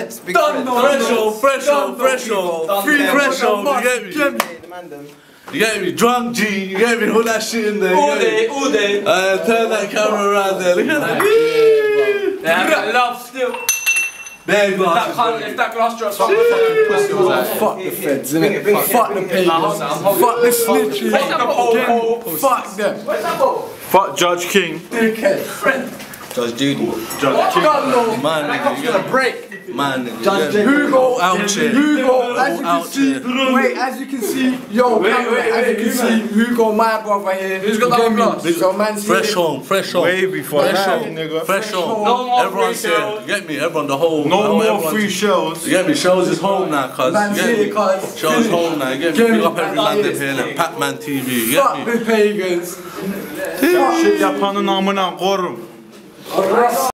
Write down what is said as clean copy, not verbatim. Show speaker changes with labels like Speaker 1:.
Speaker 1: Freds, big Freds.
Speaker 2: Threshold. Free threshold, you get me? You get me? Drunk G, you get me? All that shit in there.
Speaker 3: All day.
Speaker 2: Turn that camera around there, look at that.
Speaker 3: Yeah, love still.
Speaker 2: There you go.
Speaker 3: If that glass drops off, fucking pussy was like.
Speaker 1: Fuck the Feds, innit? Fuck the pagans. Fuck the snitches. Fuck them.
Speaker 3: Where's that ball?
Speaker 4: Fuck Judge King.
Speaker 1: Dickhead.
Speaker 2: Judge Judy.
Speaker 4: Judge King.
Speaker 2: Man, nigga, you
Speaker 1: Gonna break.
Speaker 2: Man, nigga.
Speaker 1: Hugo,
Speaker 2: Out here.
Speaker 1: Hugo, as you can see, as you can see, yo, as you can see, Hugo, my brother here.
Speaker 3: Who's got that glass?
Speaker 1: So man's
Speaker 2: Fresh home.
Speaker 4: Way before that, nigga.
Speaker 2: Fresh home.
Speaker 3: No more
Speaker 2: Everyone's
Speaker 3: free
Speaker 2: here.
Speaker 3: shells.
Speaker 2: You get me? Everyone, the whole.
Speaker 4: No more
Speaker 2: everyone's-
Speaker 4: free shells.
Speaker 2: You get me? Shows is home now, cuz.
Speaker 1: Man's
Speaker 2: You get
Speaker 1: here,
Speaker 2: me?
Speaker 1: cuz.
Speaker 2: Shows home now. You get me?
Speaker 1: Get me?
Speaker 2: Pick up every man here, like Pac-Man TV. You get
Speaker 1: Fuck
Speaker 2: me?
Speaker 1: the pagans.
Speaker 4: Shit yapanın amına korum.